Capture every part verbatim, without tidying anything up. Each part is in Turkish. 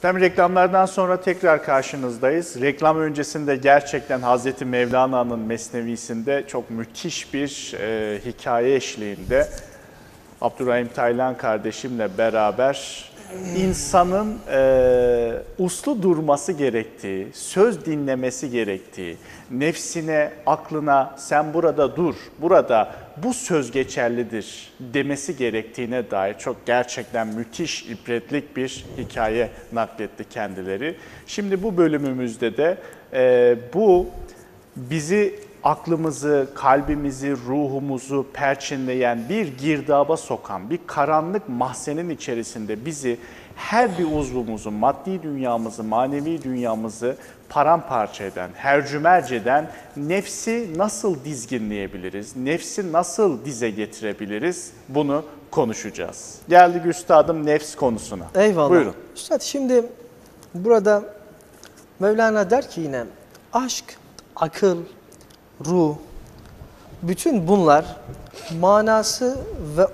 Tabii reklamlardan sonra tekrar karşınızdayız. Reklam öncesinde gerçekten Hazreti Mevlana'nın Mesnevisinde çok müthiş bir e, hikaye eşliğinde Abdurrahim Taylan kardeşimle beraber insanın e, uslu durması gerektiği, söz dinlemesi gerektiği, nefsine, aklına sen burada dur, burada bu söz geçerlidir demesi gerektiğine dair çok gerçekten müthiş, ibretlik bir hikaye nakletti kendileri. Şimdi bu bölümümüzde de e, bu bizi, aklımızı, kalbimizi, ruhumuzu perçinleyen, bir girdaba sokan, bir karanlık mahzenin içerisinde bizi, her bir uzvumuzu, maddi dünyamızı, manevi dünyamızı paramparça eden, hercümerc eden nefsi nasıl dizginleyebiliriz, nefsi nasıl dize getirebiliriz, bunu konuşacağız. Geldik üstadım nefs konusuna. Eyvallah. Buyurun. Üstad, şimdi burada Mevlana der ki yine aşk, akıl, ruh, bütün bunlar manası ve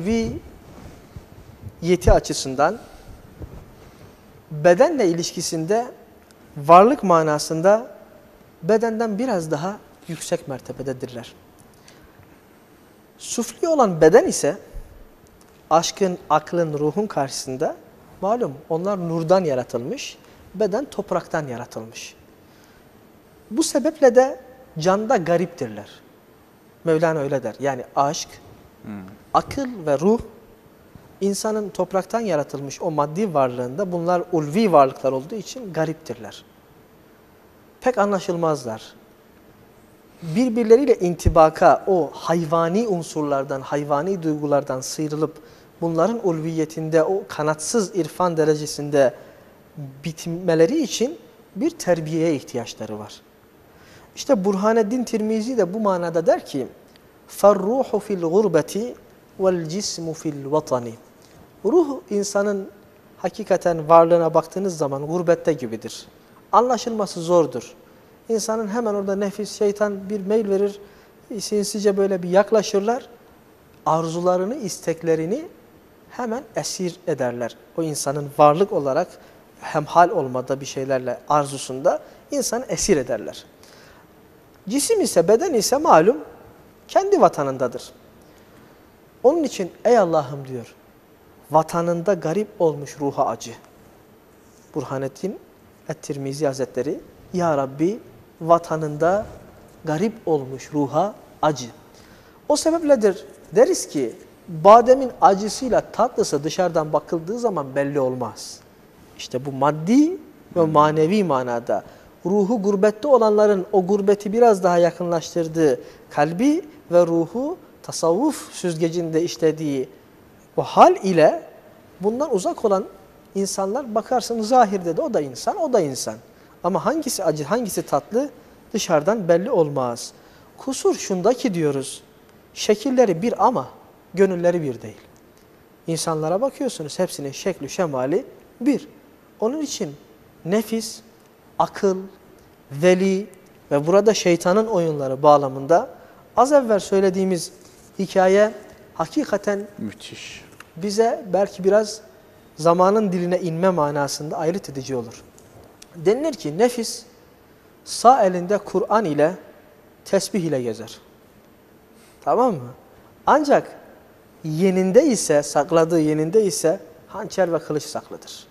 ulviyeti açısından bedenle ilişkisinde, varlık manasında bedenden biraz daha yüksek mertebededirler. Sufli olan beden ise aşkın, aklın, ruhun karşısında malum onlar nurdan yaratılmış, beden topraktan yaratılmış. Bu sebeple de canda gariptirler. Mevlana öyle der. Yani aşk, hmm. akıl ve ruh insanın topraktan yaratılmış o maddi varlığında bunlar ulvi varlıklar olduğu için gariptirler. Pek anlaşılmazlar. Birbirleriyle intibaka, o hayvani unsurlardan, hayvani duygulardan sıyrılıp bunların ulviyetinde, o kanatsız irfan derecesinde bitmeleri için bir terbiyeye ihtiyaçları var. İşte Burhaneddin Tirmizi de bu manada der ki فَالْرُوحُ فِي الْغُرْبَةِ وَالْجِسْمُ فِي الْوَطَنِ Ruh insanın hakikaten varlığına baktığınız zaman gurbette gibidir. Anlaşılması zordur. İnsanın hemen orada nefis, şeytan bir meyil verir, sinsice böyle bir yaklaşırlar. Arzularını, isteklerini hemen esir ederler. O insanın varlık olarak hemhal olmada bir şeylerle arzusunda insanı esir ederler. Cisim ise, beden ise malum kendi vatanındadır. Onun için ey Allah'ım diyor, vatanında garip olmuş ruha acı. Burhaneddin Et-Tirmizi Hazretleri, Ya Rabbi vatanında garip olmuş ruha acı. O sebepledir deriz ki, bademin acısıyla tatlısı dışarıdan bakıldığı zaman belli olmaz. İşte bu maddi ve manevi manada ruhu gurbette olanların o gurbeti biraz daha yakınlaştırdığı, kalbi ve ruhu tasavvuf süzgecinde işlediği o hal ile bundan uzak olan insanlar bakarsın zahirde de o da insan, o da insan. Ama hangisi acı, hangisi tatlı dışarıdan belli olmaz. Kusur şundaki diyoruz, şekilleri bir ama gönülleri bir değil. İnsanlara bakıyorsunuz hepsinin şekli, şemali bir. Onun için nefis, akıl, veli ve burada şeytanın oyunları bağlamında az evvel söylediğimiz hikaye hakikaten müthiş. Bize belki biraz zamanın diline inme manasında ayrıt edici olur. Denilir ki nefis sağ elinde Kur'an ile tesbih ile gezer. Tamam mı? Ancak yeninde ise, sakladığı yeninde ise hançer ve kılıç saklıdır.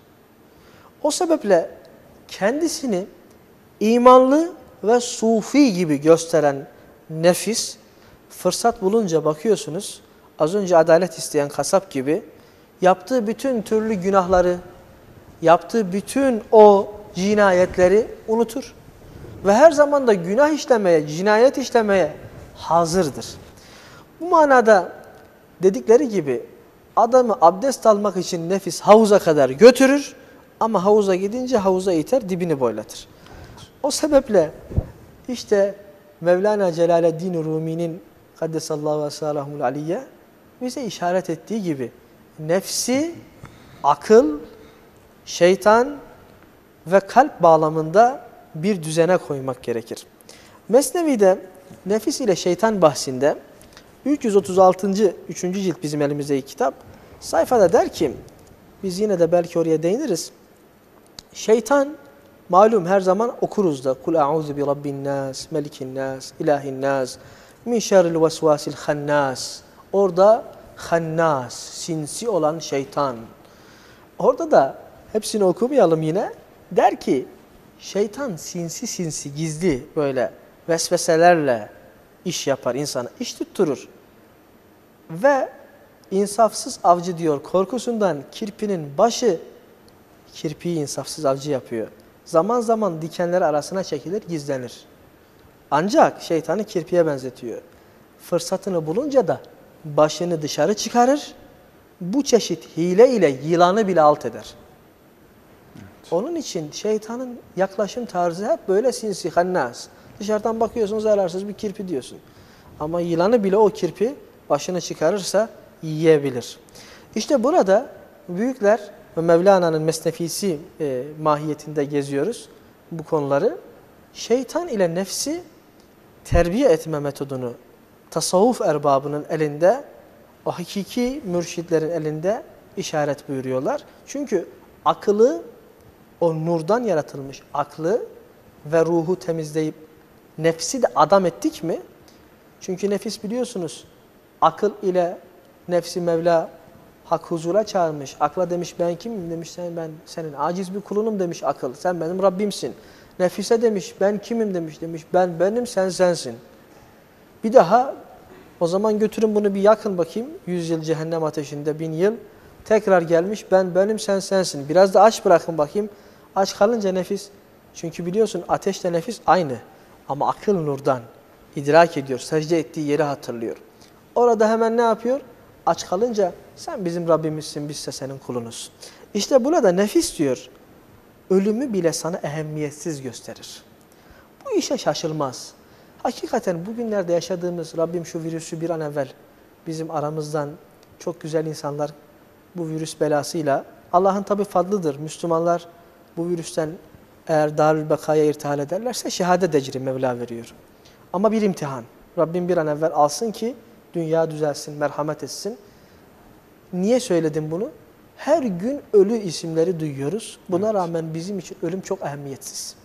O sebeple kendisini imanlı ve sufi gibi gösteren nefis, fırsat bulunca bakıyorsunuz, az önce adalet isteyen kasap gibi, yaptığı bütün türlü günahları, yaptığı bütün o cinayetleri unutur. Ve her zaman da günah işlemeye, cinayet işlemeye hazırdır. Bu manada dedikleri gibi adamı abdest almak için nefis havuza kadar götürür ama havuza gidince havuza iter, dibini boylatır. O sebeple işte Mevlana Celaleddin Rumi'nin Kaddesallahu ve salahul aliyye bize işaret ettiği gibi nefsi, akıl, şeytan ve kalp bağlamında bir düzene koymak gerekir. Mesnevi'de nefis ile şeytan bahsinde üç yüz otuz altıncı üçüncü cilt bizim elimizdeki kitap sayfada der ki, biz yine de belki oraya değiniriz. şeytan malum her zaman okuruz da. Kul a'udhu bi rabbin nas, melikin nas, ilahin nas, min şerril vesvasil hannas. Orada hannas, sinsi olan şeytan. Orada da hepsini okumayalım yine. Der ki şeytan sinsi sinsi gizli böyle vesveselerle iş yapar insana, iş tutturur. Ve insafsız avcı diyor korkusundan kirpinin başı, kirpiyi insafsız avcı yapıyor. Zaman zaman dikenler arasına çekilir, gizlenir. Ancak şeytanı kirpiye benzetiyor. Fırsatını bulunca da başını dışarı çıkarır. Bu çeşit hile ile yılanı bile alt eder. Evet. Onun için şeytanın yaklaşım tarzı hep böyle sinsi, hannas. Dışarıdan bakıyorsun zararsız bir kirpi diyorsun. Ama yılanı bile o kirpi başını çıkarırsa yiyebilir. İşte burada büyükler ve Mevlana'nın mesnefisi e, mahiyetinde geziyoruz bu konuları. Şeytan ile nefsi terbiye etme metodunu tasavvuf erbabının elinde, o hakiki mürşitlerin elinde işaret buyuruyorlar. Çünkü akıllı, o nurdan yaratılmış aklı ve ruhu temizleyip nefsi de adam ettik mi? Çünkü nefis biliyorsunuz akıl ile nefsi Mevla hak huzura çağırmış. Akla demiş ben kimim? Demiş sen ben senin aciz bir kulunum demiş akıl. Sen benim Rabbimsin. Nefise demiş ben kimim demiş. Demiş ben benim sen sensin. Bir daha o zaman götürün bunu bir yakın bakayım. Yüz yıl cehennem ateşinde bin yıl. Tekrar gelmiş ben benim sen sensin. Biraz da aç bırakın bakayım. Aç kalınca nefis. Çünkü biliyorsun ateşle nefis aynı. Ama akıl nurdan idrak ediyor. Secde ettiği yeri hatırlıyor. Orada hemen ne yapıyor? Aç kalınca sen bizim Rabbimizsin, bizse senin kulunuz. İşte burada nefis diyor, ölümü bile sana ehemmiyetsiz gösterir. Bu işe şaşılmaz. Hakikaten bugünlerde yaşadığımız, Rabbim şu virüsü bir an evvel bizim aramızdan çok güzel insanlar bu virüs belasıyla, Allah'ın tabi fadlıdır. Müslümanlar bu virüsten eğer Darül Beka'ya irtihal ederlerse şehadet ecri Mevla veriyor. Ama bir imtihan. Rabbim bir an evvel alsın ki dünya düzelsin, merhamet etsin. Niye söyledim bunu? Her gün ölü isimleri duyuyoruz. Buna evet. rağmen bizim için ölüm çok ehemmiyetsiz.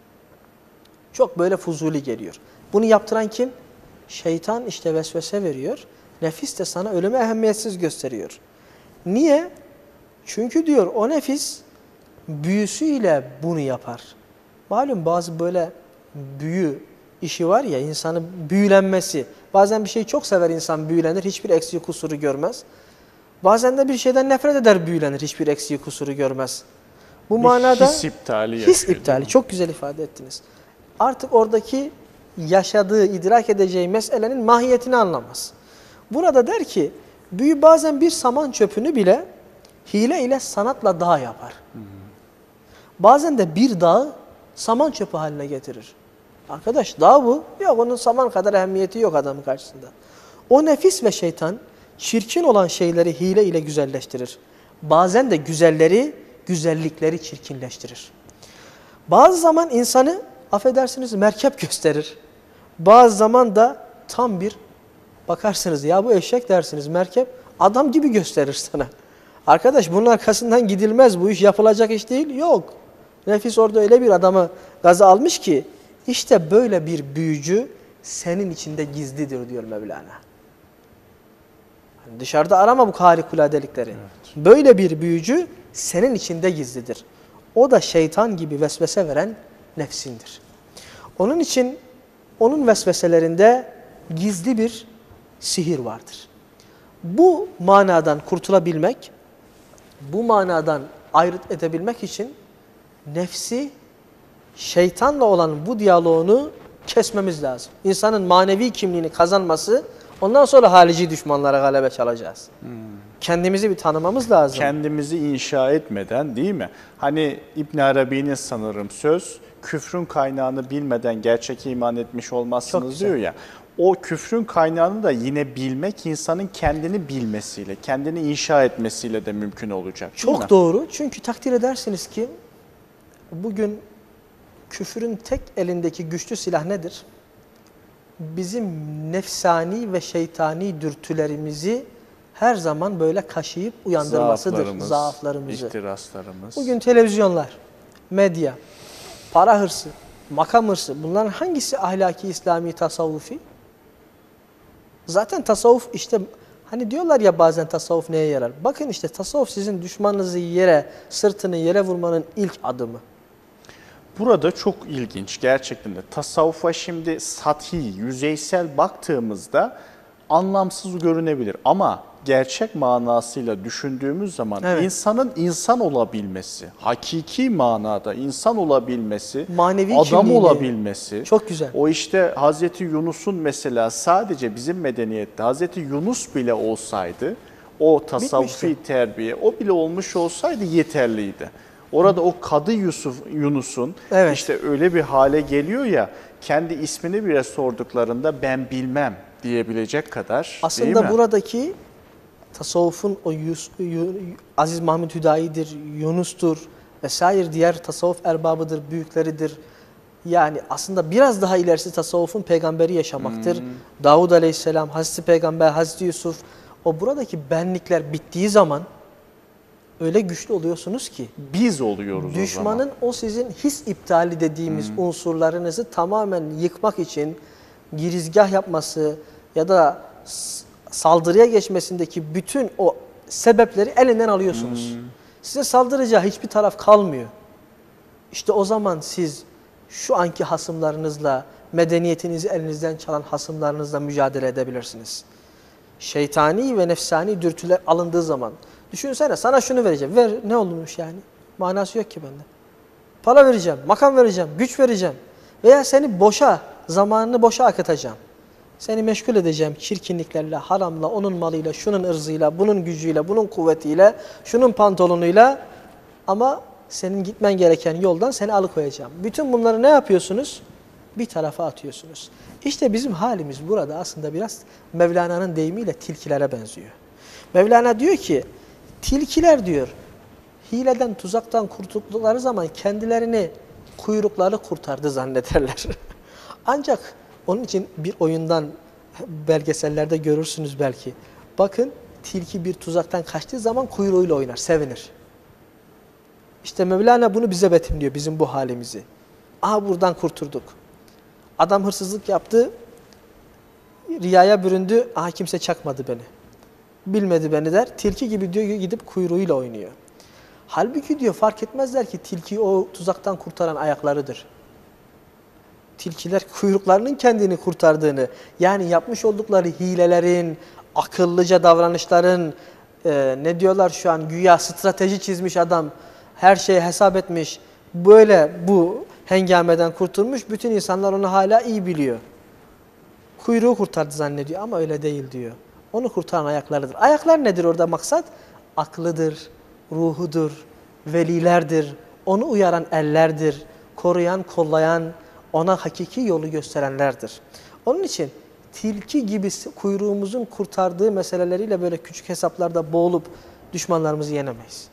Çok böyle fuzuli geliyor. Bunu yaptıran kim? Şeytan işte vesvese veriyor. Nefis de sana ölümü ehemmiyetsiz gösteriyor. Niye? Çünkü diyor o nefis büyüsüyle bunu yapar. Malum bazı böyle büyü işi var ya, insanın büyülenmesi. Bazen bir şeyi çok sever insan, büyülenir, hiçbir eksiği kusuru görmez. Bazen de bir şeyden nefret eder, büyülenir, hiçbir eksiği kusuru görmez. Bu bir manada his iptali his iptali çok güzel ifade ettiniz. Artık oradaki yaşadığı, idrak edeceği meselenin mahiyetini anlamaz. Burada der ki, büyü bazen bir saman çöpünü bile hile ile sanatla dağ yapar. Hı hı. Bazen de bir dağı saman çöpü haline getirir. Arkadaş dağ bu. Yok onun saman kadar ehemmiyeti yok adamın karşısında. O nefis ve şeytan çirkin olan şeyleri hile ile güzelleştirir. Bazen de güzelleri, güzellikleri çirkinleştirir. Bazı zaman insanı affedersiniz merkep gösterir. Bazı zaman da tam bir bakarsınız ya bu eşek dersiniz merkep adam gibi gösterir sana. Arkadaş bunun arkasından gidilmez, bu iş yapılacak iş değil. Yok. Nefis orada öyle bir adamı gaza almış ki işte böyle bir büyücü senin içinde gizlidir diyor Mevlana. Yani dışarıda arama bu harikuladelikleri. Evet. Böyle bir büyücü senin içinde gizlidir. O da şeytan gibi vesvese veren nefsindir. Onun için onun vesveselerinde gizli bir sihir vardır. Bu manadan kurtulabilmek, bu manadan ayrıt edebilmek için nefsi şeytanla olan bu diyaloğunu kesmemiz lazım. İnsanın manevi kimliğini kazanması, ondan sonra harici düşmanlara galebe çalacağız. Hmm. Kendimizi bir tanımamız lazım. Kendimizi inşa etmeden değil mi? Hani İbn Arabi'nin sanırım söz, küfrün kaynağını bilmeden gerçek iman etmiş olmazsınız diyor ya. O küfrün kaynağını da yine bilmek insanın kendini bilmesiyle, kendini inşa etmesiyle de mümkün olacak. Çok doğru. Çünkü takdir edersiniz ki bugün küfrün tek elindeki güçlü silah nedir? Bizim nefsani ve şeytani dürtülerimizi her zaman böyle kaşıyıp uyandırmasıdır. Zaaflarımız, zaaflarımızı. ihtiraslarımız. Bugün televizyonlar, medya, para hırsı, makam hırsı, bunların hangisi ahlaki, İslami, tasavvufi? Zaten tasavvuf işte, hani diyorlar ya bazen tasavvuf neye yarar? Bakın işte tasavvuf sizin düşmanınızı yere, sırtını yere vurmanın ilk adımı. Burada çok ilginç gerçekten de. Tasavvufa şimdi sathi, yüzeysel baktığımızda anlamsız görünebilir. Ama gerçek manasıyla düşündüğümüz zaman Evet. insanın insan olabilmesi, hakiki manada insan olabilmesi, Manevi adam kimliğini, olabilmesi. çok güzel. O işte Hazreti Yunus'un mesela sadece bizim medeniyette Hazreti Yunus bile olsaydı, o tasavvufi Bitmişti. terbiye, o bile olmuş olsaydı yeterliydi. Orada o Kadı Yusuf Yunus'un Evet. işte öyle bir hale geliyor ya, kendi ismini bile sorduklarında ben bilmem diyebilecek kadar, değil Aslında mi? buradaki tasavvufun o Yus, Yu- Aziz Mahmud Hüdayi'dir, Yunus'tur vesaire diğer tasavvuf erbabıdır, büyükleridir. Yani aslında biraz daha ilerisi tasavvufun peygamberi yaşamaktır. Hmm. Davud Aleyhisselam, Hazreti Peygamber, Hazreti Yusuf. O buradaki benlikler bittiği zaman öyle güçlü oluyorsunuz ki Biz oluyoruz o zaman. düşmanın o sizin his iptali dediğimiz Hmm. unsurlarınızı tamamen yıkmak için girizgah yapması ya da s- saldırıya geçmesindeki bütün o sebepleri elinden alıyorsunuz. Hmm. Size saldıracağı hiçbir taraf kalmıyor. İşte o zaman siz şu anki hasımlarınızla, medeniyetinizi elinizden çalan hasımlarınızla mücadele edebilirsiniz. Şeytani ve nefsani dürtüler alındığı zaman, düşünsene sana şunu vereceğim, ver ne olmuş yani? Manası yok ki bende. Para vereceğim, makam vereceğim, güç vereceğim veya seni boşa, zamanını boşa akıtacağım. Seni meşgul edeceğim çirkinliklerle, haramla, onun malıyla, şunun ırzıyla, bunun gücüyle, bunun kuvvetiyle, şunun pantolonuyla ama senin gitmen gereken yoldan seni alıkoyacağım. Bütün bunları ne yapıyorsunuz? Bir tarafa atıyorsunuz. İşte bizim halimiz burada aslında biraz Mevlana'nın deyimiyle tilkilere benziyor. Mevlana diyor ki, tilkiler diyor, hileden, tuzaktan kurtuldukları zaman kendilerini kuyrukları kurtardı zannederler. Ancak onun için bir oyundan belgesellerde görürsünüz belki. Bakın tilki bir tuzaktan kaçtığı zaman kuyruğuyla oynar, sevinir. İşte Mevlana bunu bize betimliyor, bizim bu halimizi. Aha buradan kurtulduk. Adam hırsızlık yaptı, riyaya büründü, aha kimse çakmadı beni. Bilmedi beni der, tilki gibi diyor gidip kuyruğuyla oynuyor. Halbuki diyor fark etmezler ki tilkiyi o tuzaktan kurtaran ayaklarıdır. Tilkiler kuyruklarının kendini kurtardığını, yani yapmış oldukları hilelerin, akıllıca davranışların, e, ne diyorlar şu an, güya strateji çizmiş adam, her şeyi hesap etmiş, böyle bu hengameden kurtulmuş, bütün insanlar onu hala iyi biliyor. Kuyruğu kurtardı zannediyor ama öyle değil diyor. Onu kurtaran ayaklarıdır. Ayaklar nedir orada maksat? Aklıdır, ruhudur, velilerdir, onu uyaran ellerdir, koruyan, kollayan, ona hakiki yolu gösterenlerdir. Onun için tilki gibi kuyruğumuzun kurtardığı meseleleriyle böyle küçük hesaplarda boğulup düşmanlarımızı yenemeyiz.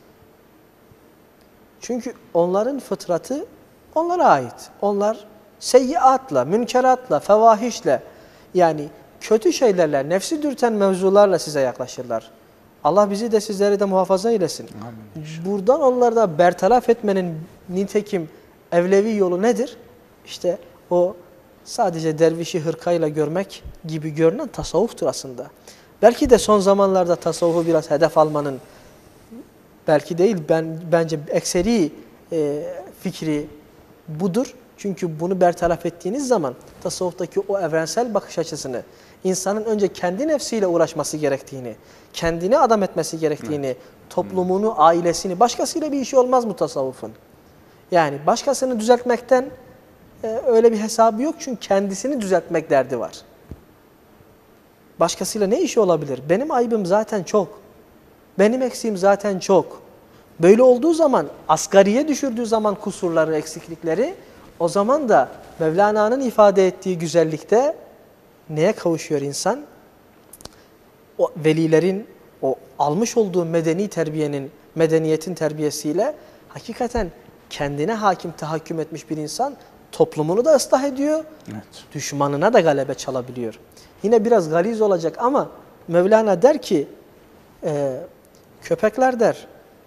Çünkü onların fıtratı onlara ait. Onlar seyyiatla, münkeratla, fevahişle, yani kötü şeylerle, nefsi dürten mevzularla size yaklaşırlar. Allah bizi de sizleri de muhafaza eylesin. Amin. Buradan onları da bertaraf etmenin nitekim evlevi yolu nedir? İşte o sadece dervişi hırkayla görmek gibi görünen tasavvuftur aslında. Belki de son zamanlarda tasavvufu biraz hedef almanın, belki değil, ben bence ekseri e, fikri budur. Çünkü bunu bertaraf ettiğiniz zaman tasavvuftaki o evrensel bakış açısını, insanın önce kendi nefsiyle uğraşması gerektiğini, kendini adam etmesi gerektiğini, evet. toplumunu, ailesini, başkasıyla bir işi olmaz mı tasavvufun? Yani başkasını düzeltmekten e, öyle bir hesabı yok çünkü kendisini düzeltmek derdi var. Başkasıyla ne işi olabilir? Benim ayıbım zaten çok. Benim eksiğim zaten çok. Böyle olduğu zaman, asgariye düşürdüğü zaman kusurları, eksiklikleri, o zaman da Mevlana'nın ifade ettiği güzellikte neye kavuşuyor insan? O velilerin o almış olduğu medeni terbiyenin, medeniyetin terbiyesiyle hakikaten kendine hakim, tahakküm etmiş bir insan toplumunu da ıslah ediyor, evet. düşmanına da galebe çalabiliyor. Yine biraz galiz olacak ama Mevlana der ki, e, köpekler der,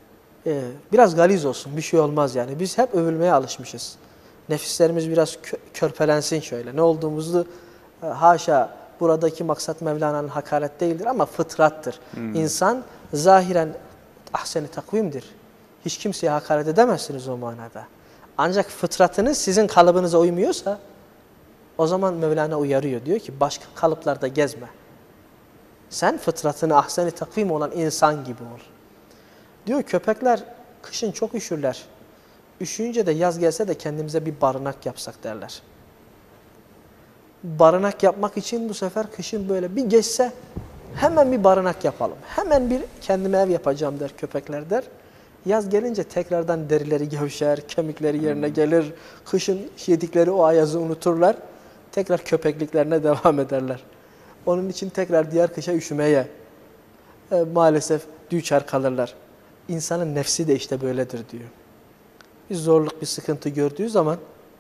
e, biraz galiz olsun, bir şey olmaz yani. Biz hep övülmeye alışmışız. Nefislerimiz biraz kö körpelensin şöyle. Ne olduğumuzu e, haşa buradaki maksat Mevlana'nın hakaret değildir ama fıtrattır. Hmm. İnsan zahiren ahsen-i takvimdir. Hiç kimseye hakaret edemezsiniz o manada. Ancak fıtratınız sizin kalıbınıza uymuyorsa o zaman Mevlana uyarıyor. Diyor ki başka kalıplarda gezme. Sen fıtratını ahsen-i takvim olan insan gibi ol. Diyor köpekler kışın çok üşürler. Üşüyünce de yaz gelse de kendimize bir barınak yapsak derler. Barınak yapmak için bu sefer kışın böyle bir geçse hemen bir barınak yapalım. Hemen bir kendime ev yapacağım der köpekler der. Yaz gelince tekrardan derileri gevşer, kemikleri yerine gelir. Kışın yedikleri o ayazı unuturlar. Tekrar köpekliklerine devam ederler. Onun için tekrar diğer kışa üşümeye e, maalesef düçar kalırlar. İnsanın nefsi de işte böyledir diyor. Bir zorluk, bir sıkıntı gördüğü zaman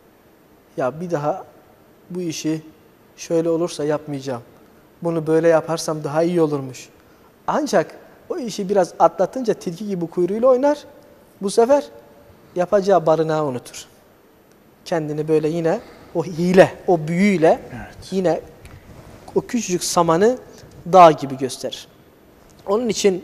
ya bir daha bu işi şöyle olursa yapmayacağım. Bunu böyle yaparsam daha iyi olurmuş. Ancak o işi biraz atlatınca tilki gibi kuyruğuyla oynar. Bu sefer yapacağı barınağı unutur. Kendini böyle yine o hile, o büyüyle evet. yine o küçücük samanı dağ gibi gösterir. Onun için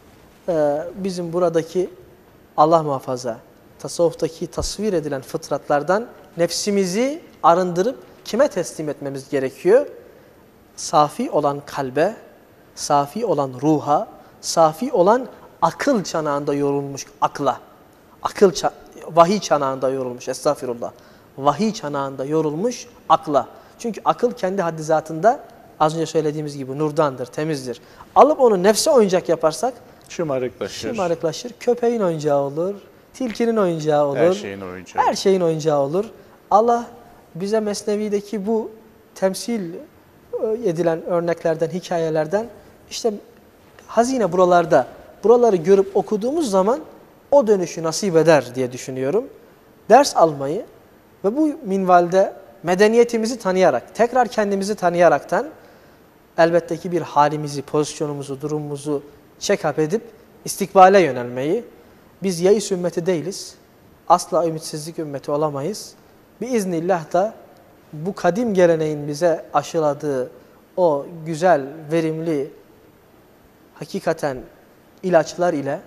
e, bizim buradaki Allah muhafaza, tasavvuftaki tasvir edilen fıtratlardan nefsimizi arındırıp kime teslim etmemiz gerekiyor? Safi olan kalbe, safi olan ruha, safi olan akıl çanağında yorulmuş akla. Akıl ça vahiy çanağında yorulmuş, estağfirullah. Vahiy çanağında yorulmuş akla. Çünkü akıl kendi haddi zatında az önce söylediğimiz gibi nurdandır, temizdir. Alıp onu nefse oyuncak yaparsak şımarıklaşır. Şımarıklaşır. Köpeğin oyuncağı olur, tilkinin oyuncağı olur. Her şeyin oyuncağı. Her şeyin oyuncağı olur. Allah bize Mesnevi'deki bu temsil edilen örneklerden, hikayelerden işte hazine buralarda. Buraları görüp okuduğumuz zaman o dönüşü nasip eder diye düşünüyorum. Ders almayı ve bu minvalde medeniyetimizi tanıyarak, tekrar kendimizi tanıyaraktan elbette ki bir halimizi, pozisyonumuzu, durumumuzu check-up edip istikbale yönelmeyi. Biz yayıs ümmeti değiliz. Asla ümitsizlik ümmeti olamayız. Biiznillah da bu kadim geleneğin bize aşıladığı o güzel, verimli, hakikaten ilaçlar ile,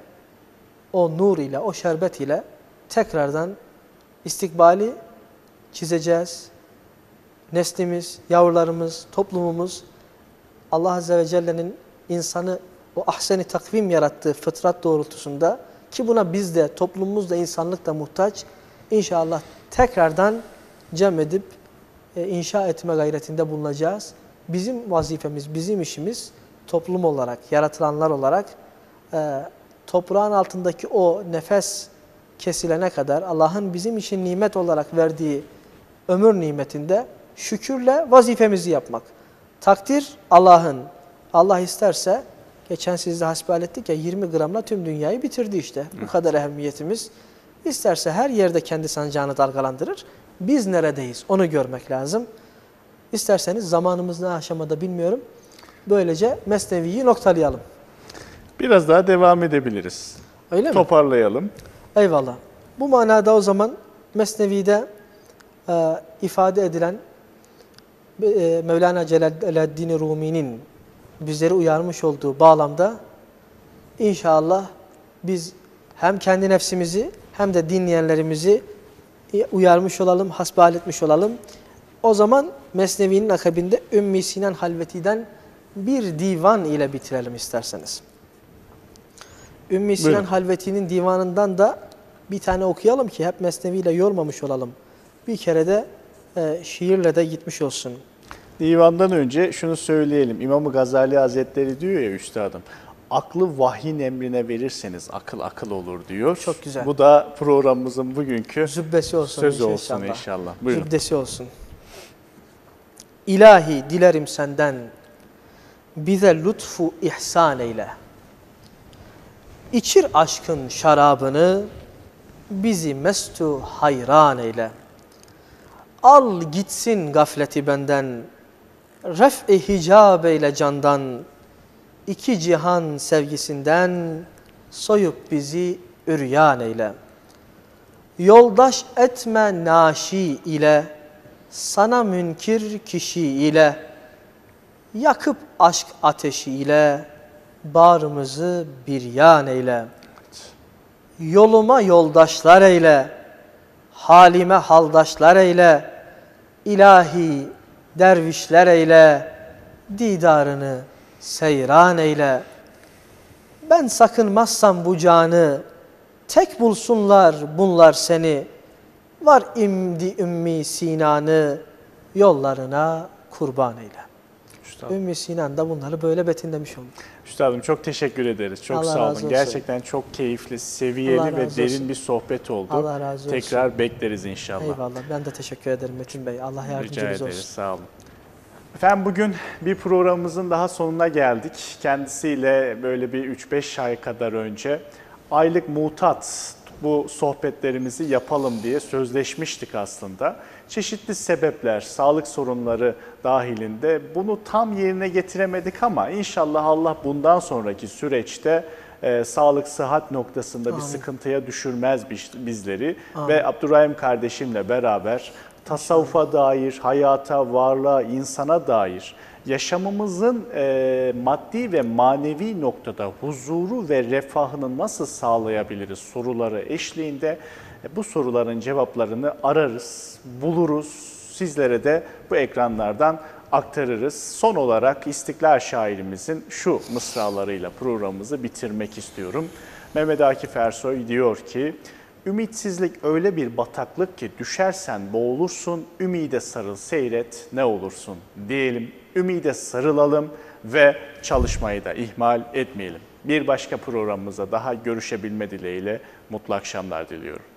o nur ile, o şerbet ile tekrardan istikbali çizeceğiz. Neslimiz, yavrularımız, toplumumuz Allah Azze ve Celle'nin insanı o ahsen-i takvim yarattığı fıtrat doğrultusunda ki buna biz de, toplumumuz da, insanlık da muhtaç. İnşallah tekrardan cem edip e, inşa etme gayretinde bulunacağız. Bizim vazifemiz, bizim işimiz toplum olarak, yaratılanlar olarak e, toprağın altındaki o nefes kesilene kadar Allah'ın bizim için nimet olarak verdiği ömür nimetinde şükürle vazifemizi yapmak. Takdir Allah'ın. Allah isterse, geçen sizde hasbihal ettik ya, yirmi gramla tüm dünyayı bitirdi işte. Bu kadar ehemmiyetimiz. İsterse her yerde kendi sancağını dalgalandırır. Biz neredeyiz onu görmek lazım. İsterseniz zamanımız ne aşamada bilmiyorum. Böylece Mesnevi'yi noktalayalım. Biraz daha devam edebiliriz. Öyle mi? Toparlayalım. Eyvallah. Bu manada o zaman Mesnevi'de e, ifade edilen e, Mevlana Celaleddin Rumi'nin bizleri uyarmış olduğu bağlamda inşallah biz hem kendi nefsimizi hem de dinleyenlerimizi uyarmış olalım, hasbihal etmiş olalım. O zaman Mesnevi'nin akabinde Ümmü Sinan Halveti'den bir divan ile bitirelim isterseniz. Ümmü Sinan Buyurun. Halveti'nin divanından da bir tane okuyalım ki hep Mesnevi ile yormamış olalım. Bir kere de e, şiirle de gitmiş olsun. Divandan önce şunu söyleyelim. İmam-ı Gazali Hazretleri diyor ya üstadım, aklı vahyin emrine verirseniz akıl akıl olur diyor. Çok güzel. Bu da programımızın bugünkü zübbesi olsun sözü inşallah. olsun inşallah. Buyurun. Zübbesi olsun. İlahi dilerim senden bize lütfu ihsan eyle. İçir aşkın şarabını bizi mestu hayran eyle. Al gitsin gafleti benden, ref-i hicab eyle candan, iki cihan sevgisinden soyup bizi üryan eyle. Yoldaş etme naşi ile, sana münkir kişi ile, yakıp aşk ateşi ile, bağrımızı biryan eyle. Yoluma yoldaşlar eyle, halime haldaşlar eyle, ilahi dervişler eyle, didarını seyran eyle. Ben sakınmazsam bu canı, tek bulsunlar bunlar seni, var imdi Ümmi Sinan'ı, yollarına kurban eyle. Üstadım. Ümmü Sinan da bunları böyle betimlemiş oldu. Üstadım çok teşekkür ederiz. Çok Allah sağ razı olun. olsun. Gerçekten çok keyifli, seviyeli Allah ve razı derin olsun. bir sohbet oldu. Allah razı olsun. Tekrar bekleriz inşallah. Eyvallah. Ben de teşekkür ederim Metin Bey. Allah Rica yardımcınız ederiz. olsun. Sağ olun. Efendim bugün bir programımızın daha sonuna geldik. Kendisiyle böyle bir üç beş ay kadar önce aylık mutat bu sohbetlerimizi yapalım diye sözleşmiştik aslında. Çeşitli sebepler, sağlık sorunları dahilinde bunu tam yerine getiremedik ama inşallah Allah bundan sonraki süreçte e, sağlık, sıhhat noktasında Amin. bir sıkıntıya düşürmez biz- bizleri Amin. ve Abdurrahim kardeşimle beraber tasavvufa dair, hayata, varlığa, insana dair yaşamımızın e, maddi ve manevi noktada huzuru ve refahını nasıl sağlayabiliriz soruları eşliğinde e, bu soruların cevaplarını ararız, buluruz. Sizlere de bu ekranlardan aktarırız. Son olarak İstiklal şairimizin şu mısralarıyla programımızı bitirmek istiyorum. Mehmet Akif Ersoy diyor ki, ümitsizlik öyle bir bataklık ki düşersen boğulursun, ümide sarıl seyret ne olursun diyelim. Ümide sarılalım ve çalışmayı da ihmal etmeyelim. Bir başka programımıza daha görüşebilme dileğiyle mutlu akşamlar diliyorum.